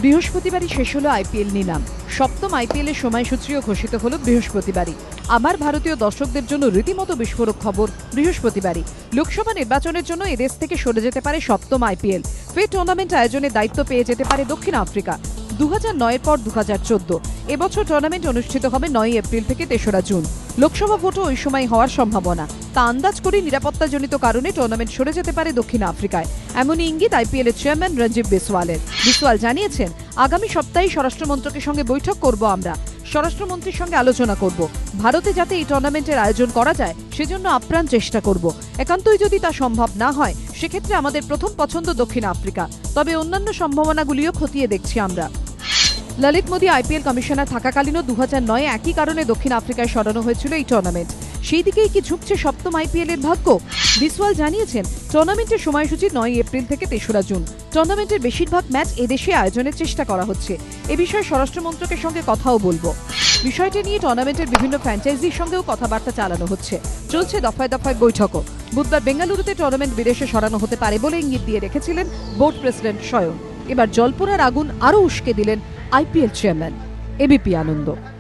বৃহস্পতিবারই শেষ হলো আইপিএল নিলাম। সপ্তম আইপিএলের সময়সূচিও ঘোষিত হলো বৃহস্পতিবারই। আমার ভারতীয় দর্শকদের জন্য রীতিমতো বিস্ফোরক খবর বৃহস্পতিবারই। লোকসভা নির্বাচনের জন্য এদেশ থেকে সরে যেতে পারে সপ্তম আইপিএল। ফের টুর্নামেন্ট আয়োজনের দায়িত্ব পেয়ে যেতে পারে দক্ষিণ আফ্রিকা। 2009-এর পর 2014 এবছর টুর্নামেন্ট অনুষ্ঠিত হবে 9 এপ্রিল থেকে 3রা জুন। লোকসভা ভোটও ওই সময় হওয়ার সম্ভাবনা। তা আন্দাজ করে নিরাপত্তাজনিত কারণে টুর্নামেন্ট সরে যেতে পারে দক্ষিণ আফ্রিকায়। এমনই ইঙ্গিত আইপিএলের চেয়ারম্যান রঞ্জিব বিসওয়ালের। বিসওয়াল জানিয়েছেন, আগামী সপ্তাহে স্বরাষ্ট্রমন্ত্রকের সঙ্গে বৈঠক করব আমরা। স্বরাষ্ট্রমন্ত্রীর সঙ্গে আলোচনা করব। ভারতে যাতে এই টুর্নামেন্টের আয়োজন করা যায় সেজন্য আপ্রাণ চেষ্টা করব। একান্তই যদি তা সম্ভব না হয় সেক্ষেত্রে আমাদের প্রথম পছন্দ দক্ষিণ আফ্রিকা। তবে অন্যান্য সম্ভাবনাগুলিও খতিয়ে দেখছি আমরা। ললিত মোদী আইপিএল কমিশনার থাকাকালীনও 2009-এ একই কারণে দক্ষিণ আফ্রিকায় সরানো হয়েছিল এই টুর্নামেন্ট। সেই দিকেই কি ঝুঁকছে সপ্তম আইপিএলের ভাগ্য? বিসওয়াল জানিয়েছেন, টুর্নামেন্টের সময়সূচি 9 এপ্রিল থেকে 3রা জুন। টুর্নামেন্টের বেশিরভাগ ম্যাচ এদেশে আয়োজনের চেষ্টা করা হচ্ছে। এ বিষয়ে স্বরাষ্ট্রমন্ত্রকের সঙ্গে কথাও বলবো। বিষয়টি নিয়ে টুর্নামেন্টের বিভিন্ন ফ্র্যাঞ্চাইজির সঙ্গেও কথাবার্তা চালানো হচ্ছে। চলছে দফায় দফায় বৈঠকও। বুধবার বেঙ্গালুরুতে টুর্নামেন্ট বিদেশে সরানো হতে পারে বলে ইঙ্গিত দিয়ে রেখেছিলেন বোর্ড প্রেসিডেন্ট স্বয়ং। এবার জলপুরার আগুন আরও উস্কে দিলেন আইপিএল চেয়ারম্যান। এবিপি আনন্দ।